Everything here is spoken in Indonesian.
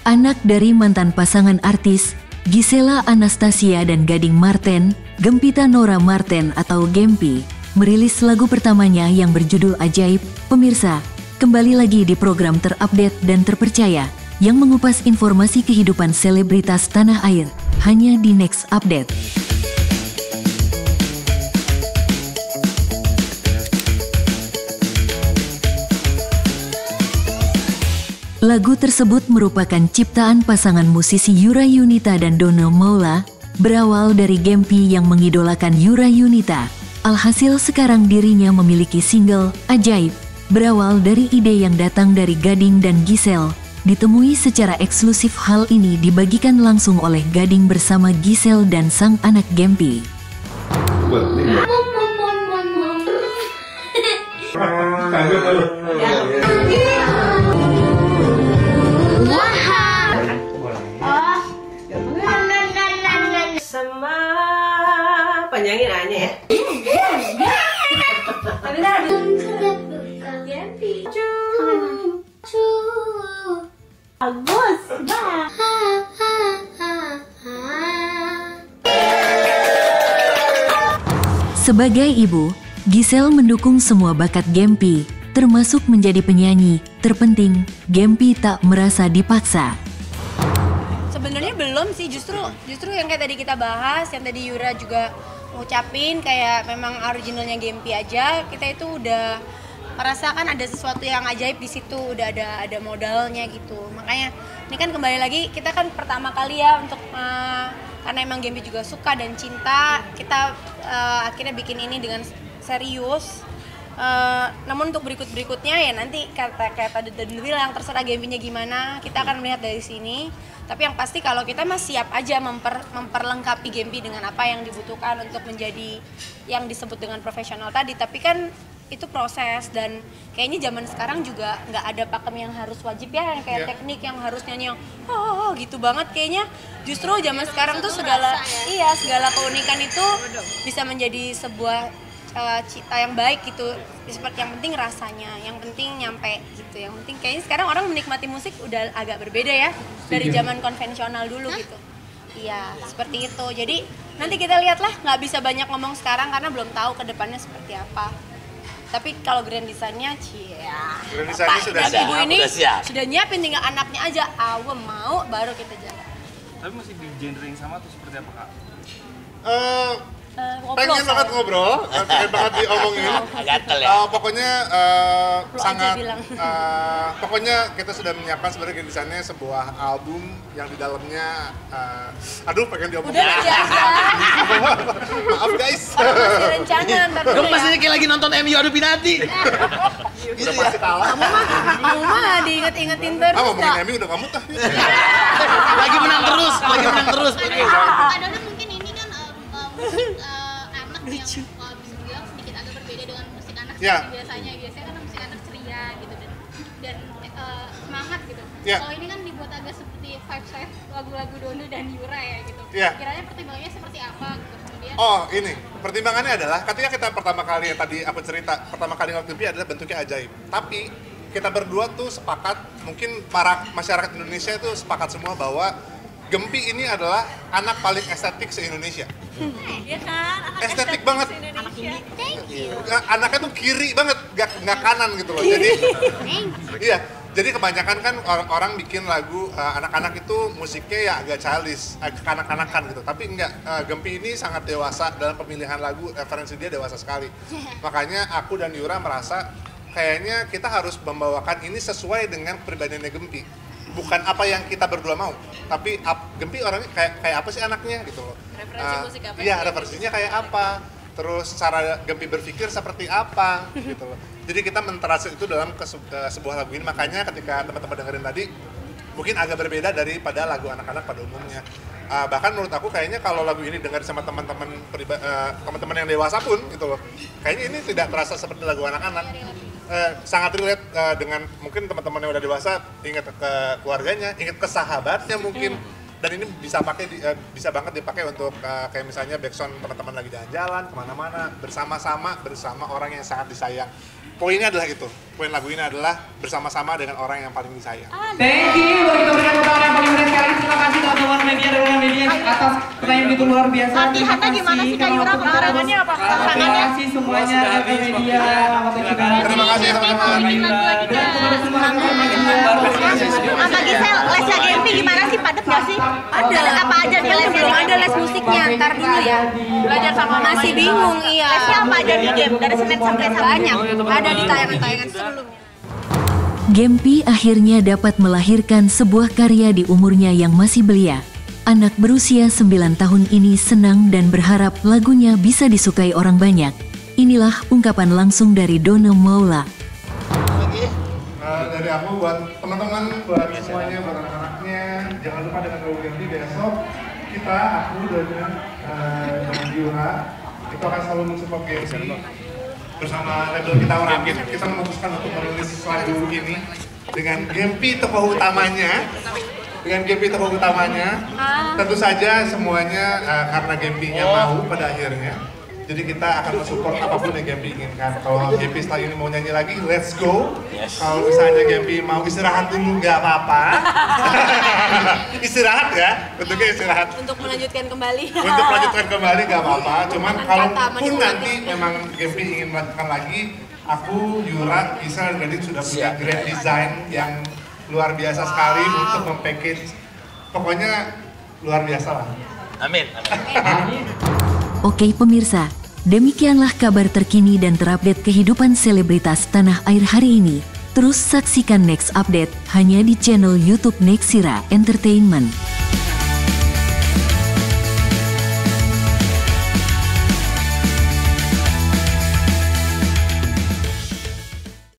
Anak dari mantan pasangan artis Gisela Anastasia dan Gading Marten, Gempita Nora Marten atau Gempi, merilis lagu pertamanya yang berjudul Ajaib. Pemirsa, kembali lagi di program terupdate dan terpercaya yang mengupas informasi kehidupan selebritas tanah air, hanya di Next Update. Lagu tersebut merupakan ciptaan pasangan musisi Yura Yunita dan Dono Maula, berawal dari Gempi yang mengidolakan Yura Yunita. Alhasil sekarang dirinya memiliki single Ajaib, berawal dari ide yang datang dari Gading dan Gisel. Ditemui secara eksklusif, hal ini dibagikan langsung oleh Gading bersama Gisel dan sang anak Gempi. Sama panjangin aja ya. Bagus, Sebagai ibu, Gisel mendukung semua bakat Gempi, termasuk menjadi penyanyi. Terpenting, Gempi tak merasa dipaksa. Sebenarnya belum sih, justru yang kayak tadi kita bahas, yang tadi Yura juga ngucapin kayak memang originalnya Gempi aja, kita itu udah merasakan ada sesuatu yang ajaib di situ, udah ada modalnya gitu. Makanya ini kan kembali lagi, kita kan pertama kali ya untuk karena emang Gempi juga suka dan cinta, kita akhirnya bikin ini dengan serius. Namun untuk berikutnya ya nanti kayak tadi bilang, terserah Gempinya gimana, kita akan melihat dari sini. Tapi yang pasti kalau kita masih siap aja memperlengkapi Gempi dengan apa yang dibutuhkan untuk menjadi yang disebut dengan profesional tadi. Tapi kan itu proses, dan kayaknya zaman sekarang juga nggak ada pakem yang harus wajib ya, yang kayak teknik yang harus nyanyi yang gitu banget. Kayaknya justru zaman sekarang tuh segala keunikan itu bisa menjadi sebuah cita yang baik gitu. Seperti yang penting rasanya, yang penting nyampe gitu. Yang penting kayaknya sekarang orang menikmati musik udah agak berbeda ya dari zaman konvensional dulu gitu. Iya, seperti itu. Jadi nanti kita lihatlah, nggak bisa banyak ngomong sekarang karena belum tahu ke depannya seperti apa. Tapi kalau grand design-nya, grand design-nya sudah siap. Ibu ini sudah nyiapin, tinggal anaknya aja awam mau baru kita jalan. Tapi masih di genre yang sama tuh seperti apa, Kak? Pengen banget ngobrol, pengen banget diomongin. Gatel ya. Pokoknya pokoknya kita sudah menyiapkan sebenarnya desainnya sebuah album yang di dalamnya pengen diomongin. Maaf guys. Masih rencana ntar dulu ya. Masih kayak lagi nonton MU adu penalti. Udah pasti kalah. Kamu mah diinget-ingetin terus. Ngomongin MU udah kamu tah. Lagi menang terus. Karena mungkin ini kan musik anak yang bisa dibilang sedikit agak berbeda dengan musik anak biasanya kan musik anak ceria gitu dan semangat gitu. Kalau ini kan dibuat agak seperti vibes lagu-lagu Dono dan Yura ya gitu. Kiranya pertimbangannya seperti apa gitu kemudian? Ini pertimbangannya adalah ketika kita pertama kali yang tadi aku cerita, pertama kali ngeliat Gempi adalah bentuknya ajaib. Tapi kita berdua tuh sepakat, mungkin para masyarakat Indonesia itu sepakat semua bahwa Gempi ini adalah anak paling estetik se-Indonesia. Iya kan? Estetik banget. Anak ini. Thank you. Anaknya tuh kiri banget, nggak kanan gitu loh. Jadi, jadi kebanyakan kan orang bikin lagu anak-anak itu musiknya ya agak childish, agak kanak-kanakan gitu. Tapi enggak, Gempi ini sangat dewasa dalam pemilihan lagu, referensi dia dewasa sekali. Makanya aku dan Yura merasa kayaknya kita harus membawakan ini sesuai dengan kepribadiannya Gempi. Bukan apa yang kita berdua mau, tapi Gempi orangnya kayak apa sih anaknya gitu loh. Referensi musik apa? Iya, referensinya kayak apa. Terus cara Gempi berpikir seperti apa gitu loh. Jadi kita mentranslate itu dalam sebuah lagu ini. Makanya ketika teman-teman dengerin tadi mungkin agak berbeda daripada lagu anak-anak pada umumnya. Bahkan menurut aku kayaknya kalau lagu ini dengar sama teman-teman yang dewasa pun gitu loh, kayaknya ini tidak terasa seperti lagu anak-anak. Sangat relate dengan mungkin teman-teman yang udah dewasa, ingat ke keluarganya, ingat ke sahabatnya mungkin. Dan ini bisa banget dipakai untuk kayak misalnya backsound teman-teman lagi jalan-jalan kemana-mana bersama orang yang sangat disayang. Poinnya adalah itu. Poin lagu ini adalah bersama-sama dengan orang yang paling disayang. Thank you. Boleh kita berikan tepuk tangan yang paling meriah sekali. Terima kasih teman-teman media dan rekan media atas pertanyaan begitu luar biasa. Latihannya gimana sih Kak Yura? Olahragannya apa? Terima kasih semuanya rekan media. Terima kasih teman-teman. Sama Gisel, lesnya Gempi gimana sih? Padat nggak sih? Ada. Apa aja nih lesnya? Belum ada les musiknya, ntar dulu ya. Belajar sama Masih bingung, iya. Lesnya apa aja di game? Dari Senin sampai Sabtu? Banyak, ada di tayangan-tayangan sebelumnya. Gempi akhirnya dapat melahirkan sebuah karya di umurnya yang masih belia. Anak berusia 9 tahun ini senang dan berharap lagunya bisa disukai orang banyak. Inilah ungkapan langsung dari Dono Maula. Dari aku buat teman-teman, buat semuanya, buat anak-anaknya, jangan lupa dengan lagu Gempi besok aku dengan Yura itu akan selalu mensupport Gempi. Bersama label kita Orangkit, kita memutuskan untuk merilis lagu ini dengan Gempi tokoh utamanya. Tentu saja semuanya karena Gempinya mau pada akhirnya. Jadi kita akan mensupport apapun yang Gempi inginkan. Kalau Gempi setelah ini mau nyanyi lagi, let's go. Kalau misalnya Gempi mau istirahat dulu, nggak apa-apa. Istirahat ya, bentuknya istirahat. Untuk melanjutkan kembali. Nggak apa-apa. Cuman kalaupun nanti memang Gempi ingin melanjutkan lagi, aku, Yura, Gisel, dan Gading sudah punya grand design yang luar biasa sekali untuk mempackage. Pokoknya luar biasa lah. Amin. Oke pemirsa, demikianlah kabar terkini dan terupdate kehidupan selebritas tanah air hari ini. Terus saksikan next update hanya di channel YouTube Nexira Entertainment.